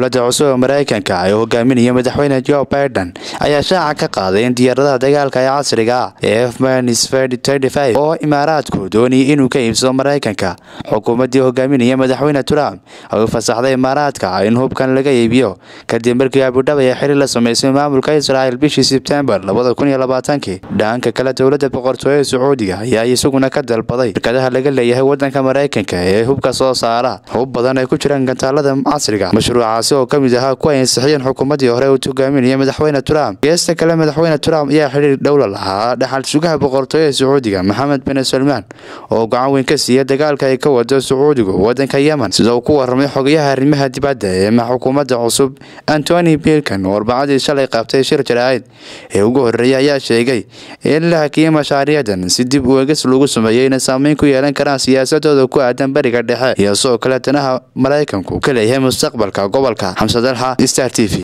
dowladda cusub ee Mareykanka ay hogaaminayaan madaxweyne Joe Biden ayaa shaaca ka qaaday in diyaaradaha dagaalka ee casriga ah ee F-35 oo Imaaraadku doonayay inuu ka iibsado Mareykanka. Xukuumadii hogaaminaya madaxweyne Trump ay fasaxday Imaaraadka in hubkan laga iibiyo kadib markii Abu Dhabi ay xiriir la sameysay maamulka Israel bishii September 2020. Dhanka kale dowladda boqortooyada Sacuudiga ayaa isaguna ka dalbaday shirkadaha laga leeyahay wadanka Mareykanka ee hubka soo saara hub badan ay ku jiraan gantaalada casriga. Mashruucaasi oo kamid ahaa kuwa ay ansixiyeen xukuumadii hore uu hogaaminayay madaxweyne Trump. Geesta kale madaxweyne Trump ayaa xiriir dowlad lahaa dhaxal sugaha boqortooyada Sacuudiga Mohammed bin Salman oo gacan weyn ka siiyay dagaalka ay ka wado Sacuudiga wadanka Yemen, sida uu ku warramay xogayaha arrimaha dibadda ee xukuumadda cusub Antony Blinken oo Arbacadii shalay qabtay shir jaraa'id ee ugu horeeyay ayaa sheegay in la hakiyay mashaariicdan si dib u eegis lagu sameeyay in saameyn ku yeelan karaan siyaasadooda ku aadan bariga dhexe iyo soo kale danaha Mareykanku ka leeyahay mustaqbalka gobolka. Xamse Dalxa, Star TV.